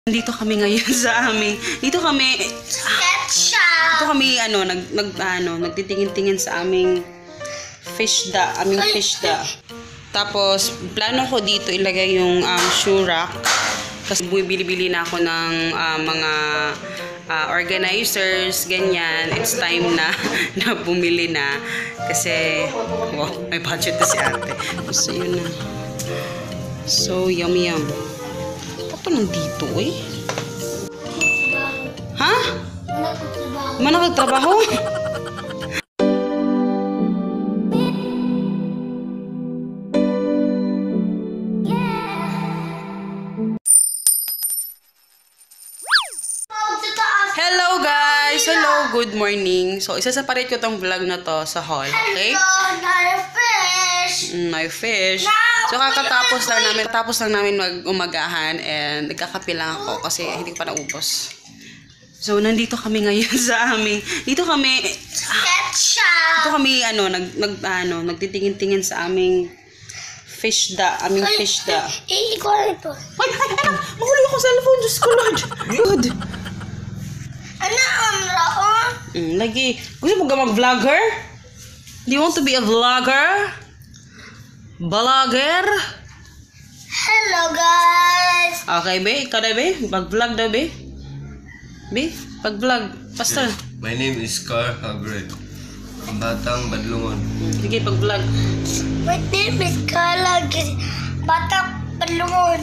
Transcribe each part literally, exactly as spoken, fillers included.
Dito kami ngayon sa amin. Dito kami Dito kami ano nag nag ano nagtitingin-tingin sa aming fish da, aming fish da. Tapos plano ko dito ilagay yung um, shoe rack kasi bumibili-bili na ako ng uh, mga uh, organizers, ganyan. It's time na na bumili na kasi wow, may budget na si ate. So yun na. So yummy yum. Ito nandito eh. Ha? Mana nagtrabaho? Hello guys! Hello! Good morning. So, isa-separate ko tong vlog na to sa hall, okay? Hello, fish! Mm, my fish. So, kakatapos lang namin, tapos lang namin mag-umagahan and nagkakape lang ako kasi hindi ko pa naubos. So, nandito kami ngayon sa amin. Dito kami, Ketchup! dito kami, ano, nag, nag, ano, nagtitingin-tingin sa aming fish da, aming fish da. Eh, ikaw ito. Ay, ay, ay, mahuli ako sa cellphone, Diyos ko, Lord. Good. Ano ang raon? Mm, lagi. Gusto mo ka mag-vlogger? Do you want to be a vlogger? Vlogger? Hello, guys! Okay, be. Ikaw na, be. Mag-vlog daw, be. Be, pag-vlog. Pastor. My name is Carl Hagred. Batang Badlungon. Mm, sige, pag-vlog. My name is Carla. Batang Balungon.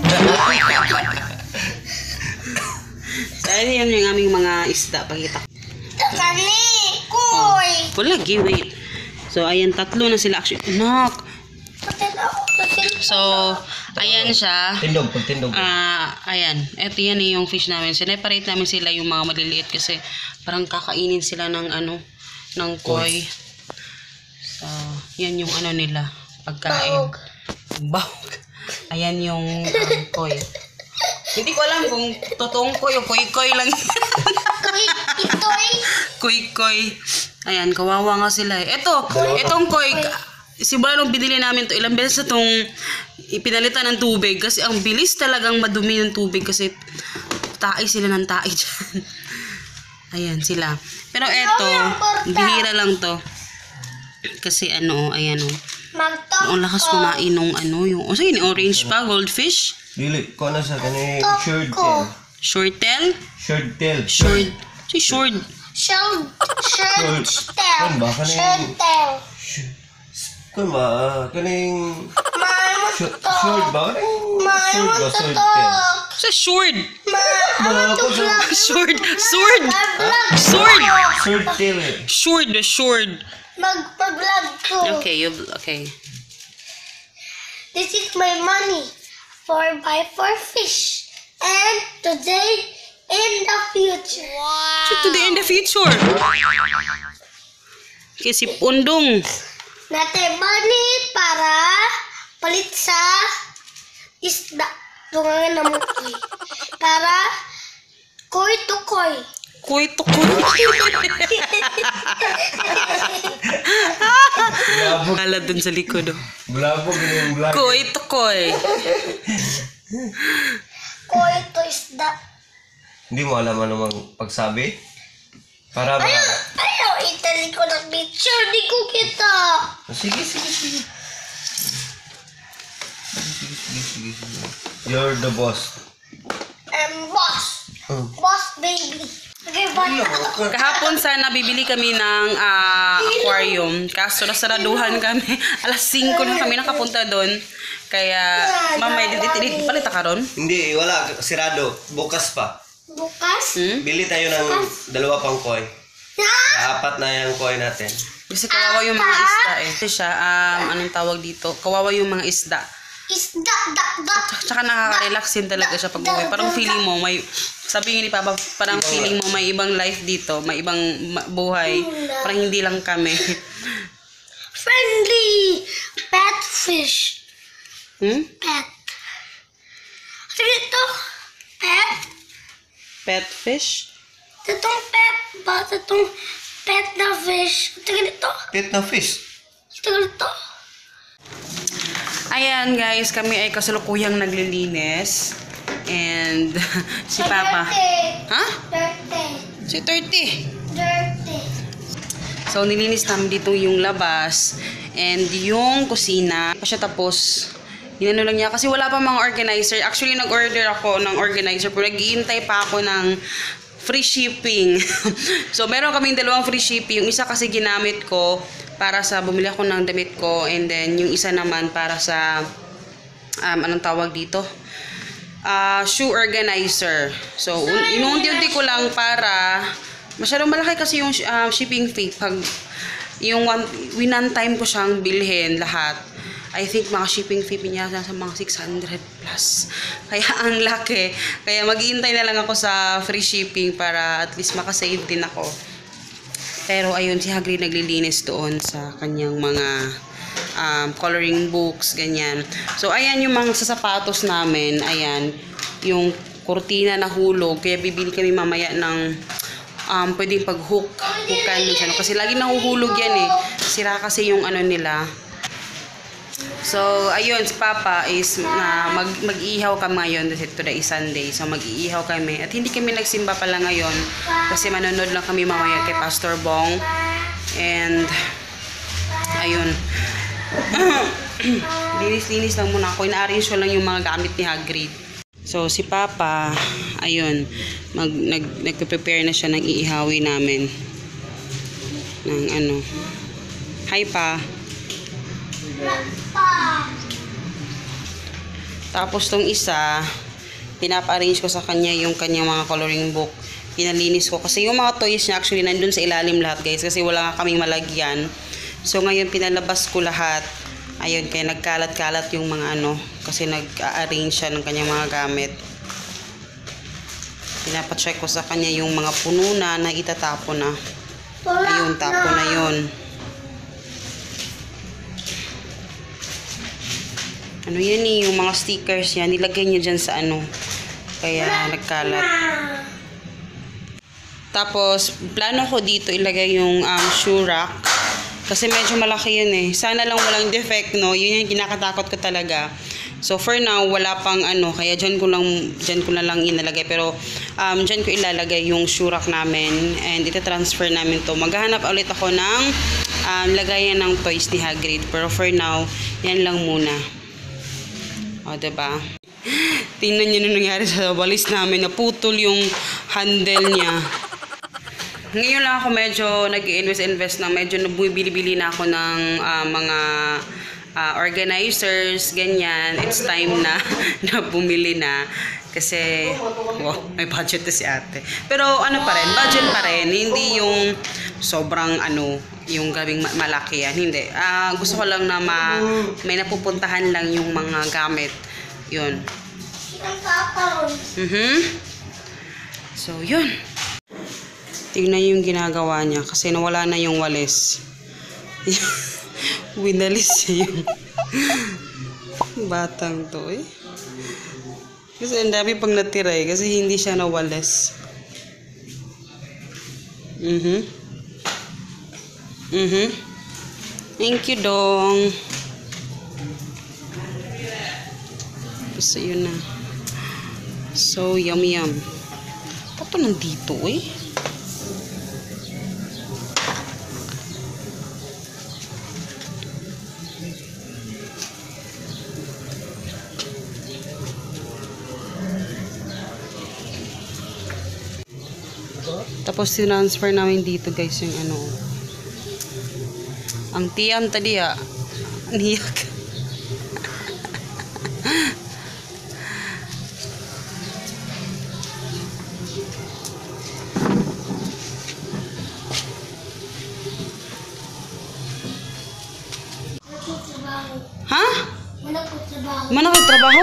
So, ano yan yung aming mga isda. Pakita ko. Kani! Koy! Wala, lagi, wait. So, ayan, tatlo na sila. Actually, anak. Pati na ako kasi. So, ayan siya. Tindog, pagtindog. Ah, ayan. Ito yan eh, yung fish namin. Sineparate namin sila yung mga maliliit kasi parang kakainin sila ng ano, ng koi. So, yan yung ano nila, pagkain. Bahog. Bahog. Ayan yung um, koi. Hindi ko alam kung totoong koi o koi-koi lang. Koy, ito'y. Koi-koi. Ayan, kawawa nga sila eh. Ito, itong koi, simula nung binili namin to, ilang beses na itong ipinalitan ng tubig kasi ang bilis talagang madumi ng tubig kasi tae sila ng tae dyan. Ayan sila. Pero eto, bihira lang to. Kasi ano, ayan o. Magtok. Ang lakas kumain nung ano, yung, o sige, orange pa, goldfish. Dili, ko na sa kaning short ko. tail. Short tail? Short tail. Short. Si short. Shirt. Shirt. Short. Tail. Kan ba? Kaning... Shirt tail. Kan ba? Kaning... May Short, magtok. short ba? Kaning... May Short ba? Short tail. magtok. Sa short. May magtok. Sword. Sword. Mag-vlog Sword. Short tail eh. Short. The short. Mag- mag-vlog ko. Okay, you, okay. This is my money for buy for fish. And today in the future. So, today in the future. Kasi pundong. Nate money para palit sa isda. Tungangan na mo koy. Para koy to koy. Koy to koy. Kala dun sa likod. Oh. Bulabog yung vlog. Koy to koy. Koy to isda. Hindi mo alam ano mang pagsabi? Para ba? Ayaw, ayaw, itali ko ng picture. Di ko kita. Sige, sige, sige. Sige, sige, sige, sige. You're the boss. I'm boss. Oh. Boss baby. Okay, bata. Kahapon sana bibili kami ng ah, aquarium. Kaso nasaraduhan kami. Alas singko na kami nakapunta doon. Kaya, mamay, dito palita ka ron? Hindi, wala. Sirado. Bukas pa. Bukas. Hmm? Bili tayo ng dalawa pang koi. Na? Apat na yung koi natin. Kasi kawawa yung mga isda eh. Kasi siya, um, anong tawag dito? Kawawa yung mga isda. Isda, da, da. Tsaka nakaka-relax din talaga siya pag uwi. Parang feeling mo, may, sabi nga ni Papa, parang feeling mo may ibang life dito, may ibang ma- buhay. Parang hindi lang kami. Friendly. Pet fish. Hmm? Pet. Ano ito? Pet? Pet fish? Itong pet ba? Itong pet na fish. Ito ganito. Pet na fish. Ito ganito. Ayan guys, kami ay kasalukuyang naglilinis. And si Papa. Dirty. Ha? Dirty. Si thirty. Dirty. So, nilinis namin dito yung labas and yung kusina. Pa siya tapos, inano lang niya. Kasi wala pa mga organizer. Actually, nag-order ako ng organizer pero nag-iintay pa ako ng free shipping. So, meron kaming dalawang free shipping. Yung isa kasi ginamit ko para sa bumili ako ng damit ko and then yung isa naman para sa um, anong tawag dito? Uh, shoe organizer. So, inuunti-unti ko lang para masyadong malaki kasi yung uh, shipping fee. Pag yung one, one time ko siyang bilhin lahat, I think mga shipping fee niya sa mga six hundred plus. Kaya ang laki. Kaya mag-iintay na lang ako sa free shipping para at least makasave din ako. Pero ayun, si Hagrid naglilinis doon sa kanyang mga um, coloring books, ganyan. So ayan yung mga sasapatos namin. Ayan, yung kurtina na hulog. Kaya bibili kami mamaya ng um, pwedeng pag-hook. Hookan minsan. Kasi lagi nahuhulog yan eh. Sira kasi yung ano nila. So, ayun, si Papa is na mag, mag-iihaw kami ngayon kasi today is Sunday. So, mag-iihaw kami. At hindi kami nagsimba pala ngayon kasi manonood lang kami mamaya kay Pastor Bong. And, ayun. Linis-linis lang muna ako. Ina-arrange ko lang yung mga gamit ni Hagrid. So, si Papa, ayun, mag, nag, nagpe-prepare na siya ng iihawin namin. Ng ano. Hi, Pa. Tapos tong isa, pinapa-arrange ko sa kanya yung kanyang mga coloring book. Pinalinis ko kasi yung mga toys niya actually nandun sa ilalim lahat, guys, kasi wala nga kaming malagyan. So ngayon pinalabas ko lahat. Ayun, kaya nagkalat-kalat yung mga ano kasi nag-arrange siya ng kanyang mga gamit. Pinapa-check ko sa kanya yung mga puno na na itatapon na. Ayun, tapo na yun. Ano yan eh, yung mga stickers yan, nilagay niya dyan sa ano. Kaya nagkalat. Tapos, plano ko dito ilagay yung um, shoe rack. Kasi medyo malaki yun eh. Sana lang walang defect, no? Yun yung kinakatakot ko talaga. So, for now, wala pang ano. Kaya dyan ko lang, dyan ko na lang inalagay. Pero, um, dyan ko ilalagay yung shoe rack namin. And ita-transfer namin to. Maghahanap ulit ako ng um, lagayan ng toys ni Hagrid. Pero for now, yan lang muna. O, diba? Tingnan nyo nung nangyari sa walis namin. Naputol yung handle niya. Ngayon lang ako medyo nag-invest-invest na. Medyo nabibili-bili na ako ng uh, mga uh, organizers, ganyan. It's time na, na bumili na. Kasi, wow, may budget na si ate. Pero ano pa rin, budget pa rin. Hindi yung sobrang ano, yung gabing malaki yan. Hindi. Uh, gusto ko lang na ma, may napupuntahan lang yung mga gamit. Yun. Mm-hmm. So, yun. Tignan yung ginagawa niya. Kasi nawala na yung walis. Winalis niya yung batang to eh. Kasi ang dami pang natira eh. Kasi hindi siya nawalis. Mhm. Mhm. Thank you, Dong. Basta yun na. So, yummy yum. Ba't ito nandito eh? Tapos sintransfer namin dito, guys, yung ano. Ang tiyam tadi ya. Niyak. Ha? Mana ko trabaho?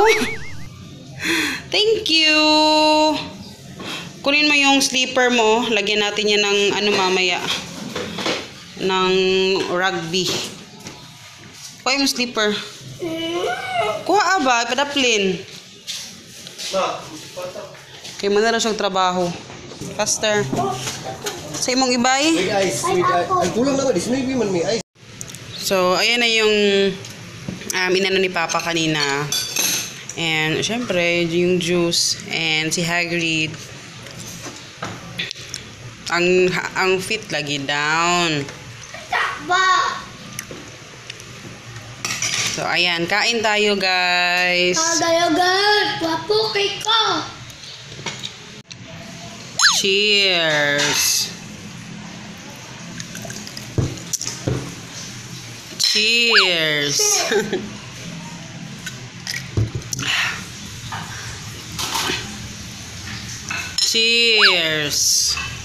Thank you. Kunin mo yung slipper mo. Lagyan natin yan ng ano mamaya. Ng rugby. Kuha yung slipper. Kuha ba? Padaplin. Kaya mo na lang siyang trabaho. Faster. Sa imong ibay. May ice. May ice. Ay, kulang naman. Di sinabi man may ice. So, ayan na yung um, inano ni Papa kanina. And, syempre, yung juice. And si Hagrid. Ang, ang feet lagi down. Ba? So, ayan. Kain tayo, guys. Kadayagan! Wapo kay ka! Cheers. Cheers. Cheers.